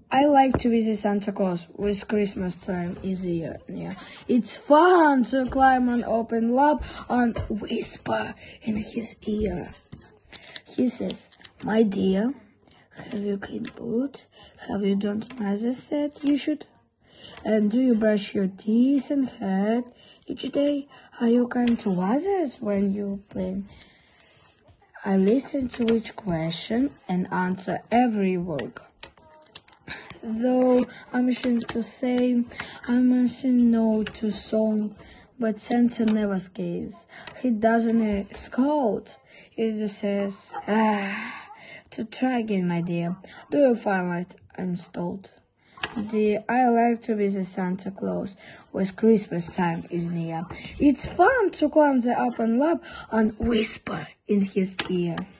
I like to visit Santa Claus with Christmas time is here. Yeah. It's fun to climb an open lap and whisper in his ear. He says, "My dear, have you cleaned boots? Have you done the nicest set you should? And do you brush your teeth and head each day? Are you kind to others when you clean?" I listen to each question and answer every word. Though I'm ashamed to say, I mustn't no to song, but Santa never escapes. He doesn't scold. He just says, to try again, my dear. Do you find it? I'm stalled. Dear, I like to visit Santa Claus with Christmas time is near. It's fun to climb the open lap and whisper in his ear.